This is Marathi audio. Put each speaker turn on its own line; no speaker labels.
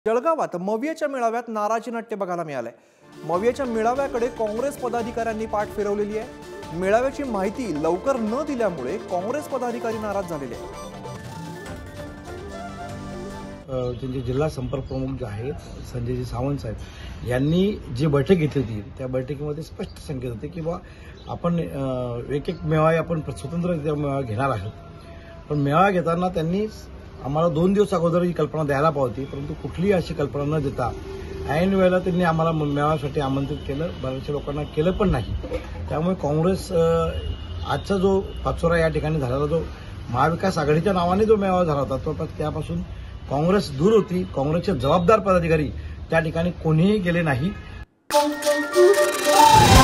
जळगावात मवियाच्या मेळाव्यात नाराजी नाट्य बघायला मिळालंय। मवियाच्या मेळाव्याकडे काँग्रेस पदाधिकाऱ्यांनी पाठ फिरवलेली आहे। मेळाव्याची माहिती लवकर न दिल्यामुळे काँग्रेस पदाधिकारी नाराज झालेले आहेत।
त्यांचे जिल्हा संपर्क प्रमुख जे आहेत संजयजी सावंत साहेब यांनी जी बैठक घेतली होती त्या बैठकीमध्ये स्पष्ट संकेत होते की बा आपण एक मेळावा आपण स्वतंत्ररित्या मेळावा घेणार आहोत, पण मेळावा घेताना त्यांनी आम्हाला 2 दिवस अगोदर ही कल्पना द्यायला पाहिजे, परंतु कुठलीही अशी कल्पना न देता ऐन वेळेला त्यांनी आम्हाला मेळाव्यासाठी आमंत्रित केलं। बऱ्याचशा लोकांना केलं पण नाही। त्यामुळे काँग्रेस आजचा जो पाचोरा या ठिकाणी झालेला जो महाविकास आघाडीच्या नावाने जो मेळावा झाला होता तो त्यापासून काँग्रेस दूर होती। काँग्रेसचे जबाबदार पदाधिकारी त्या ठिकाणी कोणीही गेले नाही।